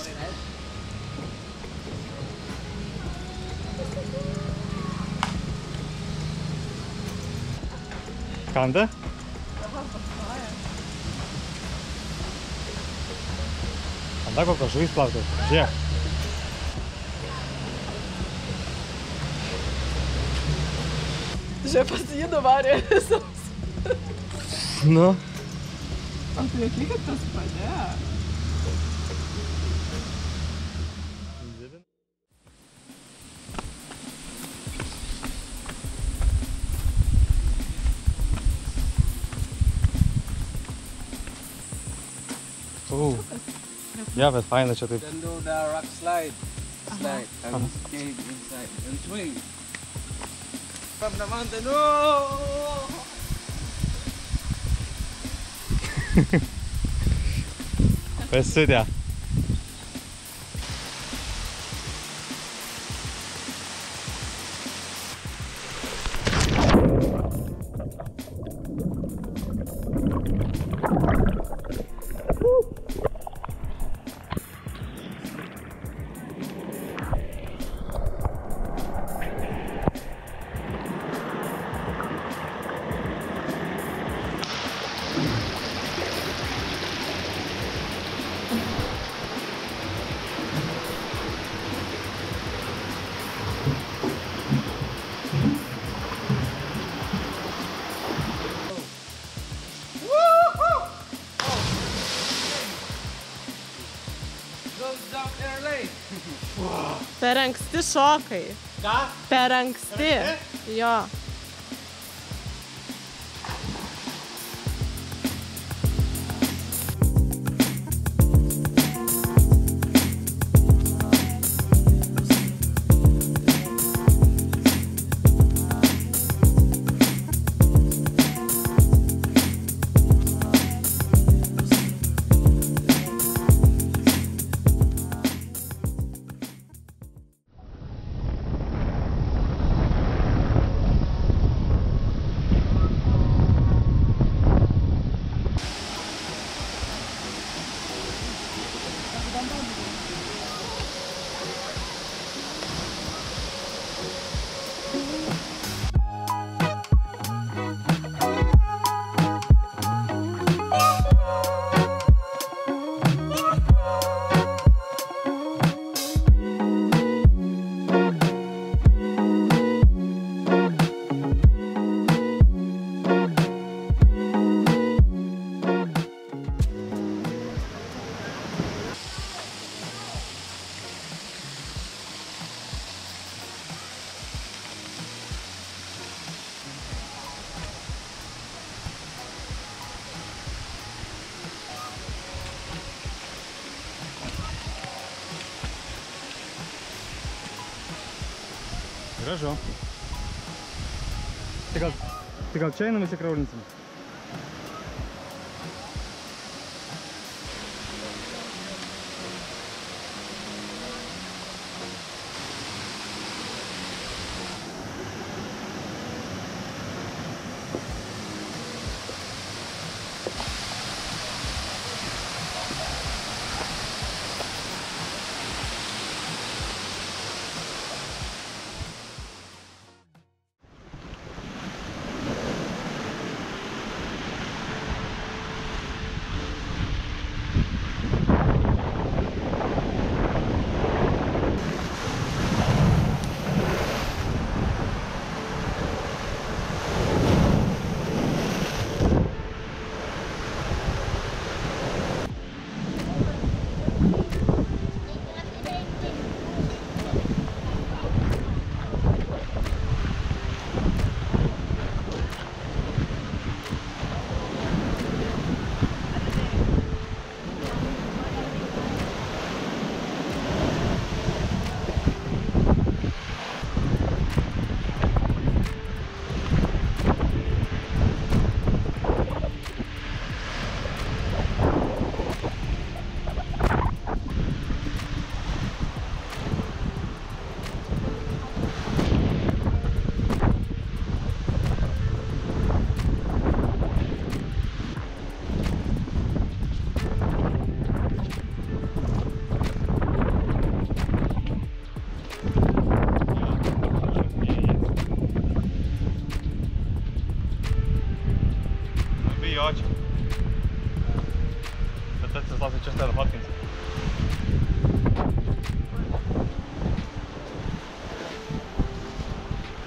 Kanda? Kanda kokios žuvys plauktos. Žiūrėk. Žiūrėk, pas jį nuvarė visos. Nu. O tu jokiai kaip tas padėjo? Ja, bet faina čia taip. Then do the rock slide. Slide and skate inside and swing. From the mountain. Oh! Pasiutė. Per anksti šokai. Ką? Per anksti. Jo. Gražu. Tai gal čia einam įsikraulinsim?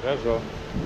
Gražu.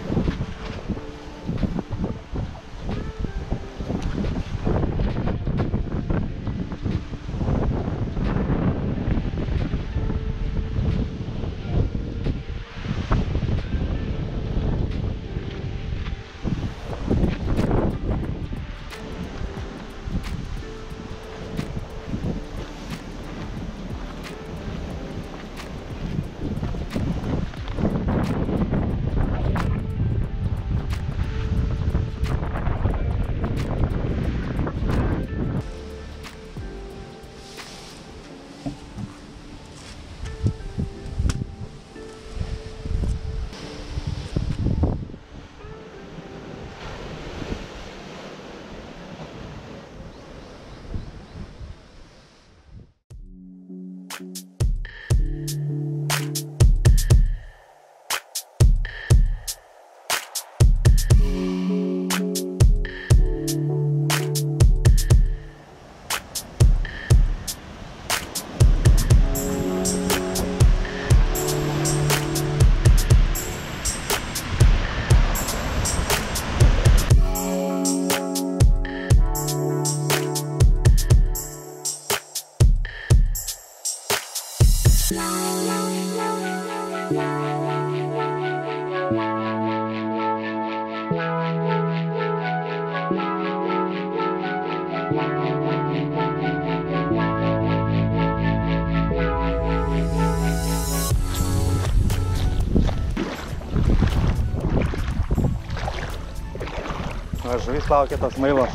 Žuvis laukia tas mailas.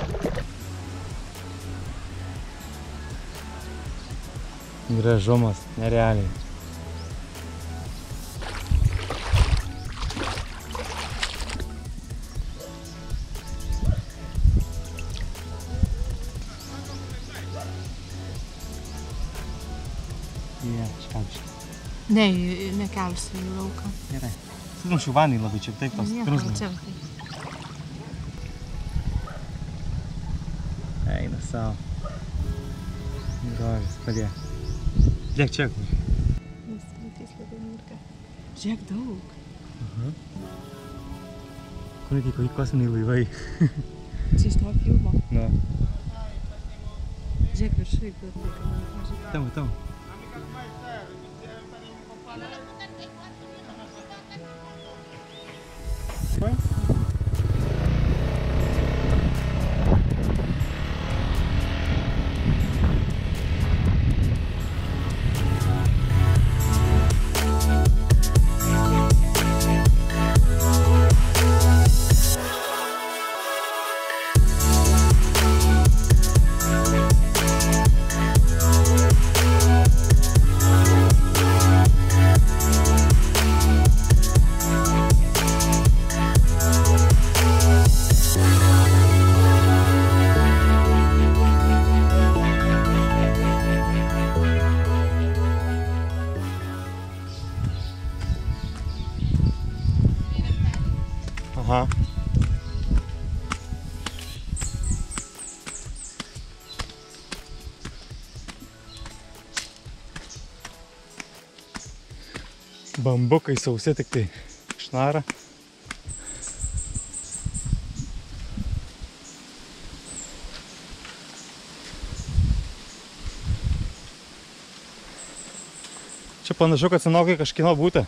Gražumas, nerealiai. Ne, nekelsiu į lauką. Gerai. Sudumšiu vanį labai čia, taip tos pirmus. Eina savo. Grožis, padėk. Liek čia. Žiūrėk daug. Kur netiko į kosminiai laivai. Čia iš to filmo. Na. Žiūrėk viršui, kur tai. Tam. Aha. Bambukai sausi, tik tai šnara. Čia panašu, kad senokai kažkieno būta.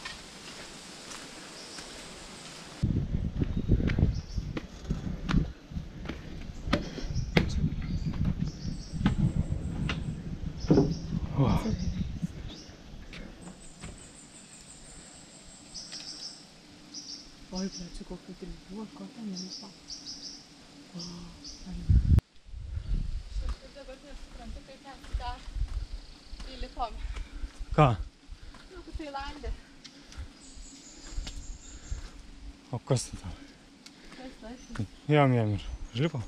Oi, čia kokių tilbų, ko ten neliko. Aš dabar nesuprantu, kaip mes tą įlipom. Ką? Nu, kaip Tailandė. O kas tai tau? Kas tas? Jam ir užlipo.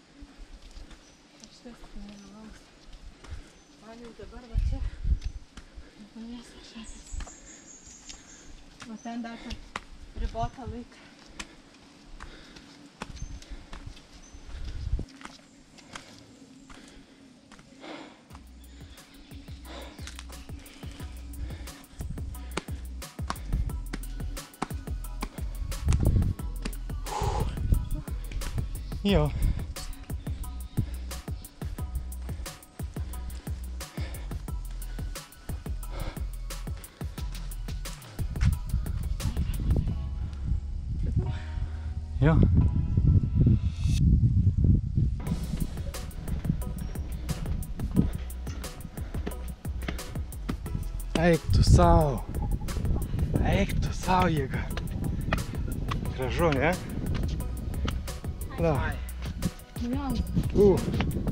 Aš tas neįlaus. Man jau dabar va čia. Manęs šakas. Va ten dar per ribotą laiką. Jo. Jo. Eik tu sau. Eik tu sau, jėga. Gražu, ne? Da. Nu, jo.